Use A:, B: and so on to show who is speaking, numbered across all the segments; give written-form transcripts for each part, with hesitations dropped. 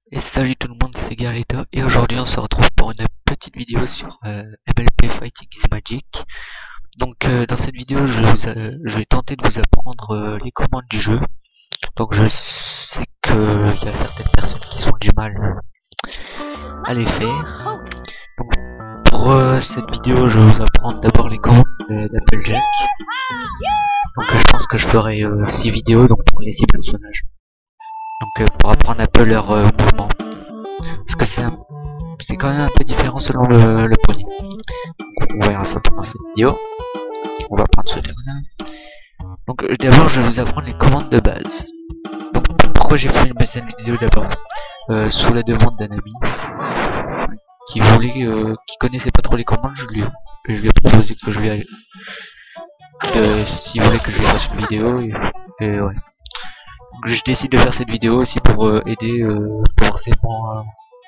A: Et salut tout le monde, c'est Garita et aujourd'hui on se retrouve pour une petite vidéo sur MLP Fighting is Magic. Donc dans cette vidéo je vais tenter de vous apprendre les commandes du jeu. Donc je sais qu'il y a certaines personnes qui ont du mal à les faire. Donc pour cette vidéo je vais vous apprendre d'abord les commandes d'Applejack. Donc je pense que je ferai 6 vidéos donc pour les 6 personnages. Donc pour apprendre un peu leur mouvement. Parce que c'est quand même un peu différent selon le pony. Donc on verra ça pendant cette vidéo. On va prendre ce terrain. Donc d'abord je vais vous apprendre les commandes de base. Donc pourquoi j'ai fait cette vidéo d'abord sous la demande d'un ami qui voulait, qui connaissait pas trop les commandes, je lui ai proposé que je lui s'il voulait que je lui fasse une vidéo et ouais. Donc je décide de faire cette vidéo aussi pour aider forcément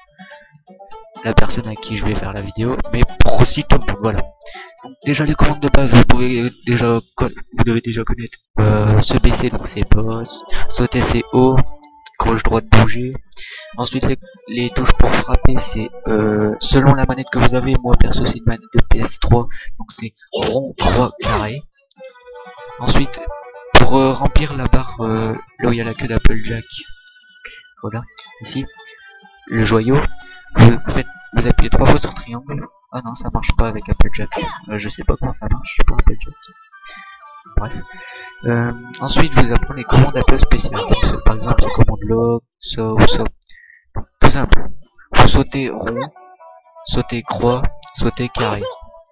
A: la personne à qui je vais faire la vidéo, mais pour aussi tout le monde, voilà. Donc déjà les commandes de base, vous devez déjà connaître se baisser, donc c'est boss, sauter c'est haut, gauche droite bouger. Ensuite les touches pour frapper c'est selon la manette que vous avez, moi perso c'est une manette de PS3, donc c'est rond, croix, carré. Ensuite pour remplir la barre là où il y a la queue d'Applejack, voilà, ici, le joyau, vous appuyez 3 fois sur triangle. Ah non, ça marche pas avec Applejack. Je sais pas comment ça marche pour Applejack. Bref. Ensuite, je vous apprends les commandes Apple spéciales. Donc, par exemple, les commandes log, ça ou ça. Donc, tout simple. Vous sautez rond, sautez croix, sautez carré.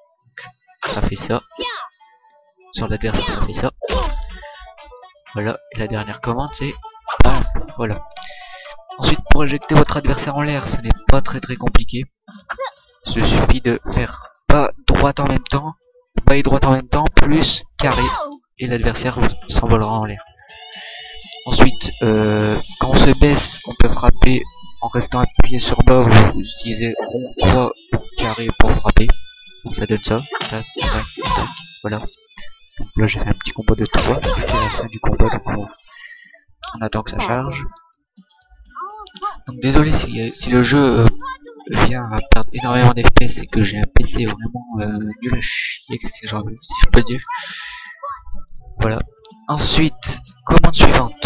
A: Ça fait ça. Sur l'adversaire, ça fait ça. Voilà. Et la dernière commande, c'est bam. Voilà. Ensuite, pour éjecter votre adversaire en l'air, ce n'est pas très compliqué. Il suffit de faire bas, droite en même temps, bas et droite en même temps, plus carré, et l'adversaire s'envolera en l'air. Ensuite, quand on se baisse, on peut frapper en restant appuyé sur bas, vous utilisez rond, croix, carré pour frapper. Donc ça donne ça. Tac, tac, tac, voilà. Donc là j'ai fait un petit combo de 3, et c'est la fin du combat, donc on attend que ça charge. Donc désolé si le jeu vient à perdre énormément d'FPS, c'est que j'ai un PC vraiment nul à chier, si je peux dire. Voilà. Ensuite, commande suivante.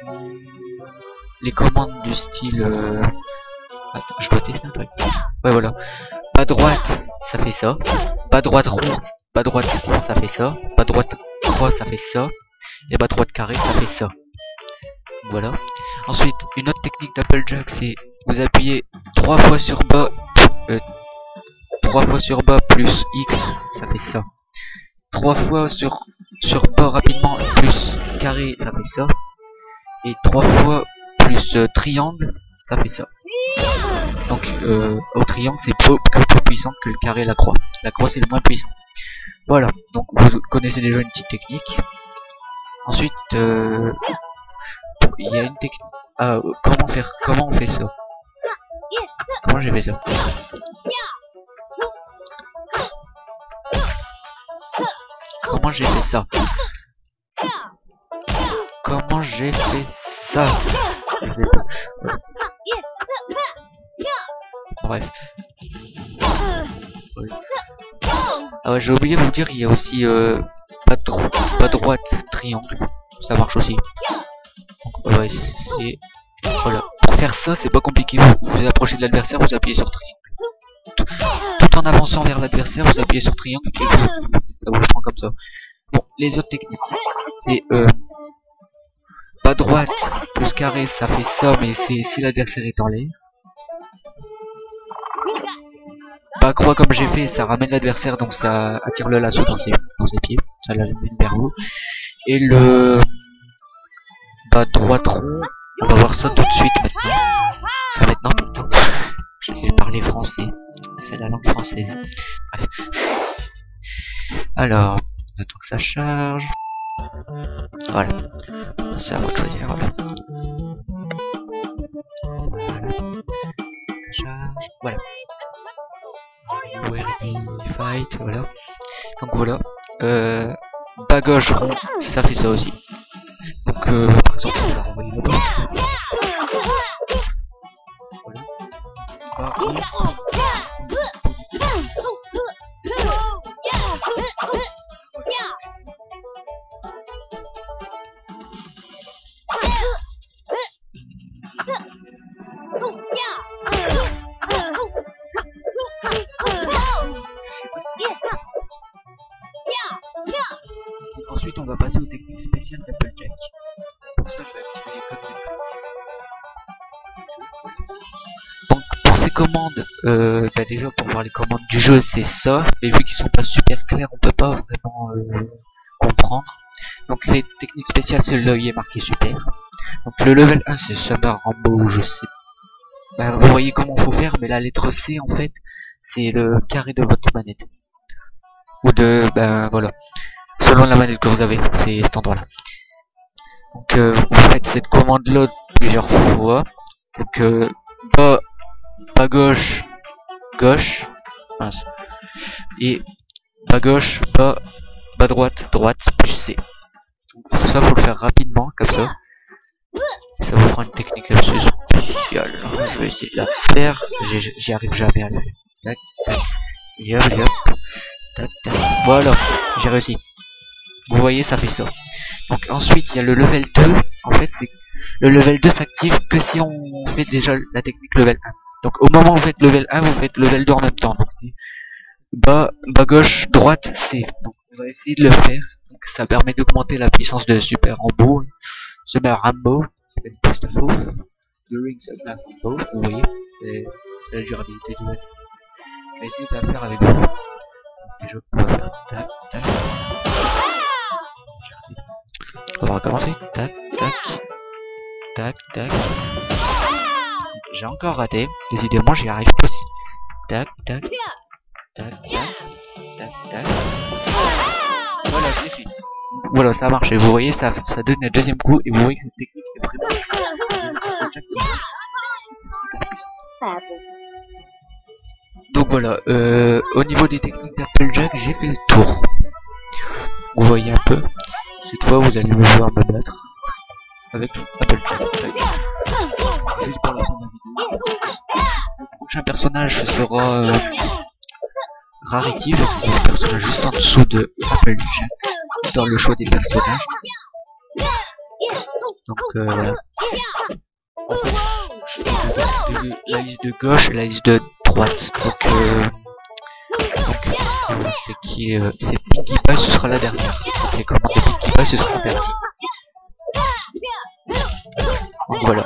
A: Les commandes du style... Attends, je dois tester un truc. Ouais, voilà. Bas droite, ça fait ça. Bas droite rond, bas droite rond, ça fait ça. Bas droite croix, ça fait ça. Et bas droite carré, ça fait ça. Voilà. Ensuite, une autre technique d'Applejack, c'est vous appuyez 3 fois sur bas, 3 fois sur bas plus X, ça fait ça. 3 fois sur bas rapidement plus carré, ça fait ça. Et 3 fois plus triangle, ça fait ça. Donc au triangle c'est plus puissant que le carré et la croix. La croix c'est le moins puissant. Voilà, donc vous connaissez déjà une petite technique. Ensuite il y a une technique. Ah, comment on fait ça? Comment j'ai fait ça? Comment j'ai fait ça? Comment j'ai fait ça? Je sais pas. Bref. Ah ouais, j'ai oublié de vous dire, il y a aussi pas droite, triangle. Ça marche aussi. Donc ouais, c'est... Voilà. Pour faire ça, c'est pas compliqué. Vous approchez de l'adversaire, vous appuyez sur triangle. Tout en avançant vers l'adversaire, vous appuyez sur triangle et ça vous le prend comme ça. Bon, les autres techniques, c'est bas droite plus carré, ça fait ça, mais c'est si l'adversaire est en l'air. Bas croix comme j'ai fait, ça ramène l'adversaire, donc ça attire le lasso dans ses pieds, ça l'amène vers vous. Et le bas droite rond, on va voir ça tout de suite maintenant. Ça maintenant plutôt. Je vais parler français, c'est la langue française. Bref. Alors, on attend que ça charge. Voilà. C'est à vous de choisir, voilà. Charge, voilà. Fight, voilà. Donc voilà. Bas gauche rond, ça fait ça aussi. Donc par exemple on va renvoyer là-bas. Ensuite, on va passer aux techniques spéciales d'Applejack. Pour ça, je vais activer les codes de truc. Donc, pour ces commandes, déjà pour voir les commandes du jeu, c'est ça. Mais vu qu'ils sont pas super clairs, on peut pas vraiment comprendre. Donc, les techniques spéciales, celui-là, il est marqué super. Donc, le level 1, c'est Summer Rambo, je sais. Ben, vous voyez comment faut faire, mais la lettre C, en fait, c'est le carré de votre manette. Ou de, ben voilà. Selon la manette que vous avez, c'est cet endroit-là. Donc vous faites cette commande-là plusieurs fois. Donc bas gauche, gauche, mince. Et bas gauche, bas droite, droite, plus C. Donc ça faut le faire rapidement, comme ça. Ça vous fera une technique assez spéciale. Je vais essayer de la faire. J'y arrive jamais à le faire. Tac, tac, yop, yop. Tac, tac. Voilà, j'ai réussi. Vous voyez, ça fait ça. Donc ensuite, il y a le level 2. En fait, le level 2 s'active que si on fait déjà la technique level 1. Donc au moment où vous faites level 1, vous faites level 2 en même temps. Donc c'est bas gauche, droite, C. Donc on va essayer de le faire. Donc ça permet d'augmenter la puissance de Super Rambo. Summer Rambo, c'est une post info. During Summer Rambo, vous voyez, c'est la durabilité du jeu. Je vais essayer de la faire avec vous. Déjà, on va faire tac, tac. On va recommencer. Tac, tac. Tac, tac. J'ai encore raté. Décidément, j'y arrive pas aussi. Tac, tac. Tac, tac. Tac, tac. Voilà, c'est fini. Voilà, ça a marché. Vous voyez, ça donne un deuxième coup. Et vous voyez que cette technique est vraiment... Donc voilà, au niveau des techniques d'Applejack, j'ai fait le tour. Vous voyez un peu. Cette fois, vous allez me voir me battre avec Applejack. Juste pour la fin de la vidéo. Le prochain personnage sera Rarity, c'est le personnage juste en dessous de Applejack dans le choix des personnages. Donc voilà. En fait, de la liste de gauche et la liste de droite. Donc c'est qui c'est Pinkie Pie, ce sera la dernière. Donc les commandes de Pinkie Pie, ce sera la dernière. Donc voilà.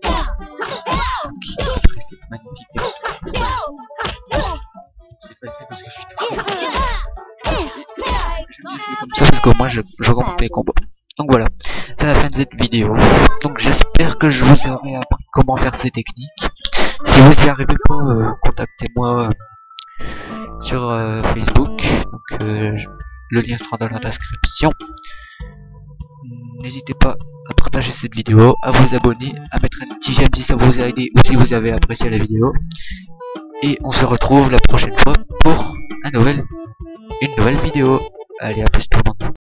A: Après cette magnifique démonstration. C'est facile parce que je suis tout seul. J'aime comme ça parce qu'au moins je remonte les combos. Donc voilà, c'est la fin de cette vidéo. Donc j'espère que je vous aurai appris comment faire ces techniques. Si vous n'y arrivez pas, contactez-moi sur Facebook. Donc le lien sera dans la description. N'hésitez pas à partager cette vidéo, à vous abonner, à mettre un petit j'aime si ça vous a aidé ou si vous avez apprécié la vidéo. Et on se retrouve la prochaine fois pour une nouvelle vidéo. Allez, à plus tout le monde.